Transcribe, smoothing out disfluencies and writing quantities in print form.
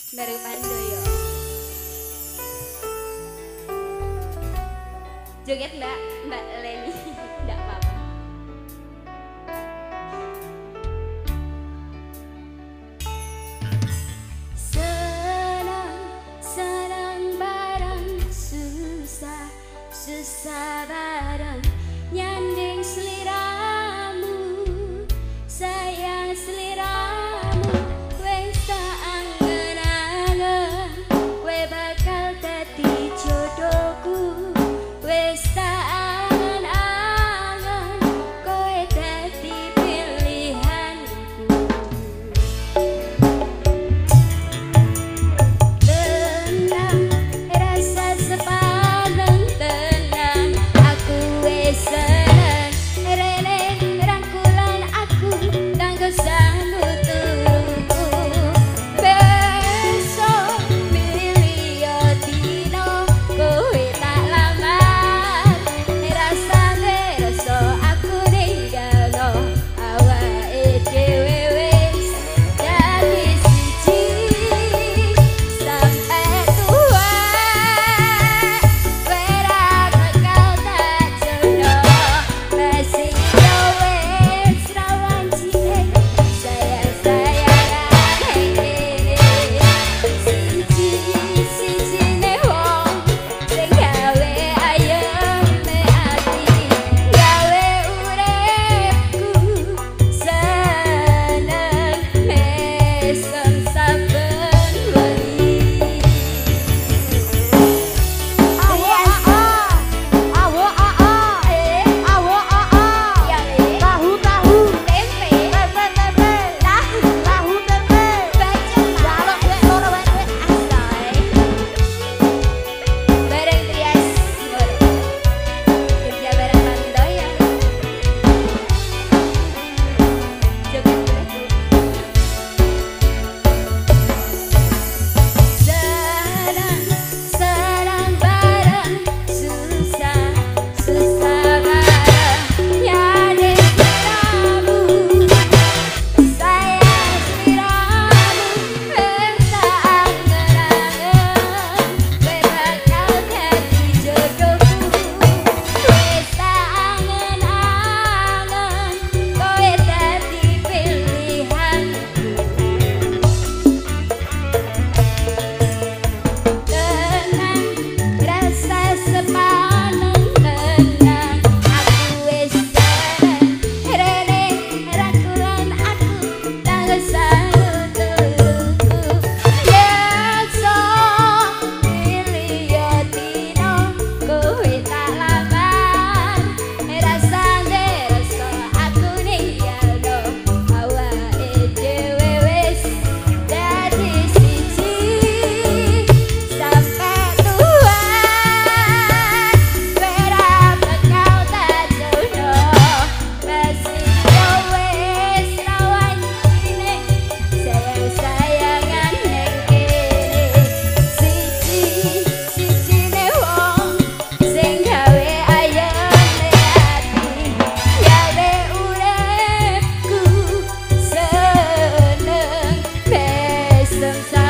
Dari Pandoyo. Joget Mbak Leni. Enggak apa-apa. Senang bareng, susah bareng, nyanding seliramu, sayang seliramu, wes tak angen-angen, kowe bakal dadi jodohku, wes tak angen-angen, kowe dadi pilihanku. Tenang, rasa sepaneng tenang, aku wes seneng, rene rangkulan aku, tanggo sanuturku. Besok milio dino, kowe tak lamar, rasane rasa aku ninggalo, awake dhewe wis dadi siji sampai tua, kowe ra bakal tak jono, masih yo wis rawan cilik, sayang-sayangan iki siji-sijine wong sing gawe ayeme ati, gawe uripku seneng mesem saben wengi. Senang bareng, susah bareng, nyanding seliramu, sayang seliramu, wes tak angen-angen, kowe bakal dadi jodohku, wes tak angen-angen, kowe dadi pilihanku. Tenang, rasa sepaneng tenang, aku wis seneng, rene rangkulan aku, tanggo sanuturku. Besok milio dino, kowe tak lamar, rasane rasa aku ninggalo, awake dhewe wis dadi siji sampai tua, kowe ra bakal tak jono, masih yo wis rawan cilik, sayang-sayangan ning kene, siji-sijine wong sing gawe ayeme ati, gawe uripku seneng mesem